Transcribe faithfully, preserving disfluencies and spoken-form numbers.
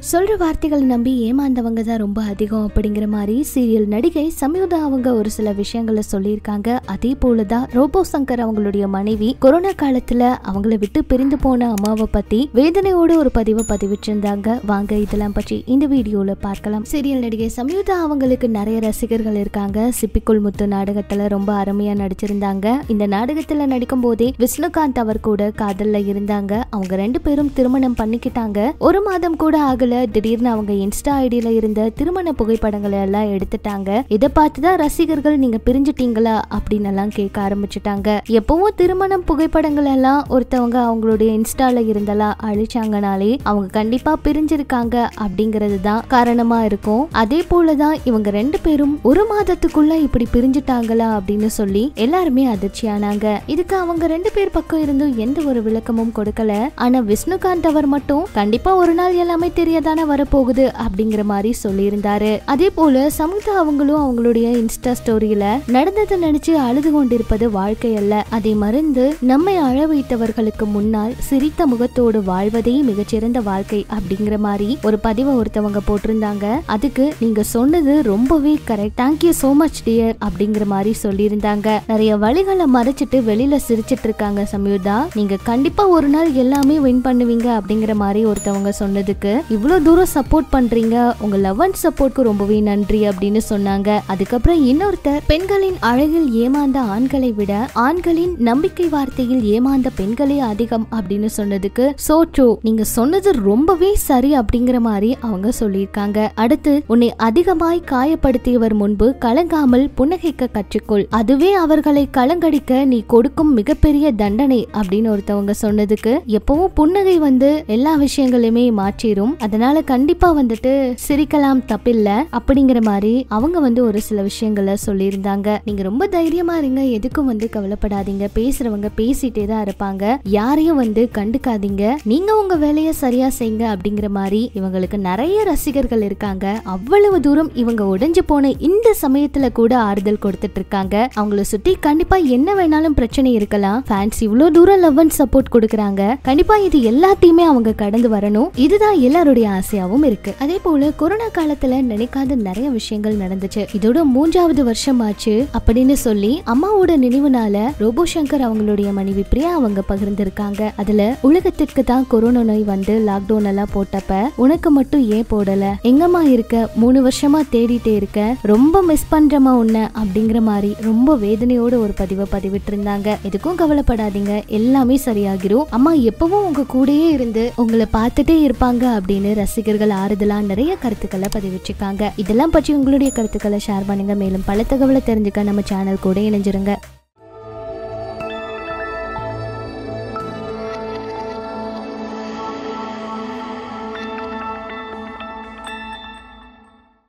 சொல்ற வார்த்தைகளை நம்பி ஏமாந்தவங்க தான் ரொம்ப அதிகம் அப்படிங்கிற மாதிரி சீரியல் நடிகை சம்யுதா அவங்க ஒரு சில விஷயங்களை சொல்லியிருக்காங்க. அதே போலதான் ரோபோ சங்கர் அவங்களுடைய மனைவி கொரோனா காலத்துல அவங்களை விட்டு பிரிந்து போன அம்மாவை பத்தி வேதனையோட ஒரு பதிவை பதிவிட்டிருந்தாங்க. வாங்க இதெல்லாம் பற்றி இந்த வீடியோல பார்க்கலாம். சீரியல் நடிகை சம்யுதா அவங்களுக்கு நிறைய ரசிகர்கள் இருக்காங்க. சிப்பிக்குள் முத்து நாடகத்துல ரொம்ப அருமையா நடிச்சிருந்தாங்க. இந்த நாடகத்துல நடிக்கும் போதே விஷ்ணுகாந்த் அவர் கூட காதல்ல இருந்தாங்க. அவங்க ரெண்டு பேரும் திருமணம் பண்ணிக்கிட்டாங்க. ஒரு மாதம் கூட ஆகல, திடீர்னு அவங்க இன்ஸ்டா ஐடியில இருந்த திருமண புகைப்படங்களை எல்லாம் எடுத்துட்டாங்க. இதை பார்த்துதான் ரசிகர்கள் நீங்க பிரிஞ்சுட்டீங்களா அப்படின்னு எல்லாம் கேட்க ஆரம்பிச்சுட்டாங்க. எப்பவும் திருமணம் புகைப்படங்கள் எல்லாம் ஒருத்தவங்க அவங்களுடைய இன்ஸ்டால இருந்தெல்லாம் அழிச்சாங்கனாலே அவங்க கண்டிப்பா பிரிஞ்சிருக்காங்க அப்படிங்கிறது தான் காரணமா இருக்கும். அதே போலதான் இவங்க ரெண்டு பேரும் ஒரு மாதத்துக்குள்ள இப்படி பிரிஞ்சுட்டாங்களா அப்படின்னு சொல்லி எல்லாருமே அதிர்ச்சியானாங்க. இதுக்கு அவங்க ரெண்டு பேர் பக்கம் இருந்தும் எந்த ஒரு விளக்கமும் கொடுக்கல. ஆனா விஷ்ணுகாந்த் அவர் மட்டும் கண்டிப்பா ஒரு நாள் எல்லாமே தெரியாதானே வரப்போகுது அப்படிங்கிற மாதிரி சொல்லியிருந்தாரு. அதே போல சம்யுதா அவங்களும் அவங்களுடைய இன்ஸ்டா ஸ்டோரியில நடந்ததை நினைச்சு அழுது கொண்டிருப்பது வாழ்க்கை அல்ல, அதை மறந்து நம்மை அழ வைத்தவர்களுக்கு முன்னால் சிரித்த முகத்தோடு வாழ்வதே மிகச்சிறந்த வாழ்க்கை அப்படிங்கிற மாதிரி ஒரு பதிவை ஒருத்தவங்க போட்டிருந்தாங்க. அதுக்கு நீங்க சொன்னது ரொம்பவே correct, thank you so much dear அப்படிங்கிற மாதிரி சொல்லியிருந்தாங்க. நிறைய வழிகளை மறைச்சிட்டு வெளியில சிரிச்சிட்டு இருக்காங்க சம்யுதா. நீங்க கண்டிப்பா ஒரு நாள் எல்லாமே வின் பண்ணுவீங்க அப்படிங்கிற மாதிரி ஒருத்தவங்க சொன்னதுக்கு இவ்வளவு தூரம் சப்போர்ட் பண்றீங்க, உங்க லவ் அண்ட் சப்போர்ட்க்கு ரொம்பவே நன்றி அப்படின்னு சொன்னாங்க. அதுக்கப்புறம் இன்னொருத்தர் பெண்களின் அழகில் ஏமாந்த ஆண்களை விட ஆண்களின் நம்பிக்கை வார்த்தையில் ஏமாந்த பெண்களே அதிகம் அப்படின்னு சொன்னதுக்கு சோ ட்ரூ, நீங்க சொன்னது ரொம்பவே சரி அப்படிங்கிற மாதிரி அவங்க சொல்லியிருக்காங்க. அடுத்து உன்னை அதிகமாய் காயப்படுத்தியவர் முன்பு கலங்காமல் புன்னகைக்க கற்றுக்கொள், அதுவே அவர்களை கலங்கடிக்க நீ கொடுக்கும் மிகப்பெரிய தண்டனை அப்படின்னு ஒருத்தவங்க சொன்னதுக்கு எப்பவும் புன்னகை வந்து எல்லா விஷயங்களையுமே மாற்றிரும், அதனால கண்டிப்பா வந்துட்டு சிரிக்கலாம் தப்பில்ல அப்படிங்கிற மாதிரி அவங்க வந்து ஒரு சில விஷயங்களை சொல்லியிருந்தாங்க. நீங்க ரொம்ப தைரியமா இருங்க, எதுக்கும் வந்து கவலைப்படாதீங்க, பேசுறவங்க பேசிட்டே தான் இருப்பாங்க, யாரையும் வந்து கண்டுக்காதீங்க, நீங்க உங்க வேலையை சரியா செய்யுங்க அப்படிங்கிற மாதிரி இவங்களுக்கு நிறைய ரசிகர்கள் இருக்காங்க. அவ்வளவு தூரம் இவங்க உடைஞ்சு போன இந்த சமயத்துல கூட ஆறுதல் கொடுத்துட்டு இருக்காங்க. அவங்கள சுத்தி கண்டிப்பா என்ன வேணாலும் பிரச்சனை இருக்கலாம், ஃபேன்ஸ் இவ்வளவு தூரம் லவ் அண்ட் சப்போர்ட் கொடுக்கறாங்க, கண்டிப்பா இது எல்லாத்தையுமே அவங்க கடந்து வரணும், இதுதான் எல்லாருடைய ஆசையாவும் இருக்கு. அதே போல கொரோனா காலத்துல நினைக்காத நிறைய விஷயங்கள் நடந்துச்சு. இதோட மூன்றாவது வருஷம் ஆச்சு அப்படின்னு சொல்லி அம்மாவோட நினைவுனால ரோபோ சங்கர் அவங்களுடைய மனைவி பிரியா அவங்க பகிர்ந்திருக்காங்க. அதுல உலகத்திற்கு தான் கொரோனா நோய் வந்து லாக்டவுன் எல்லாம் போட்டப்ப உனக்கு மட்டும் ஏன் போடல, எங்கம்மா இருக்க, மூணு வருஷமா தேடிட்டே இருக்க, ரொம்ப மிஸ் பண்றமா உன்ன அப்படிங்கிற மாதிரி ரொம்ப வேதனையோட ஒரு பதிவை பதிவிட்டு இருந்தாங்க. எதுக்கும் கவலைப்படாதீங்க, எல்லாமே சரியாகிரும், அம்மா எப்பவும் உங்க கூடயே இருந்து உங்களை பார்த்துட்டே இருப்பாங்க அப்படின்னு ரசிகர்கள் ஆறுதலா நிறைய கருத்துக்களை பதிவிச்சிருக்காங்க. இதெல்லாம் பற்றி உங்களுடைய கருத்துக்களை ஷேர் பண்ணுங்க. மேலும் பல தகவலை தெரிஞ்சுக்க நம்ம சேனல் கூட இணைஞ்சிருங்க.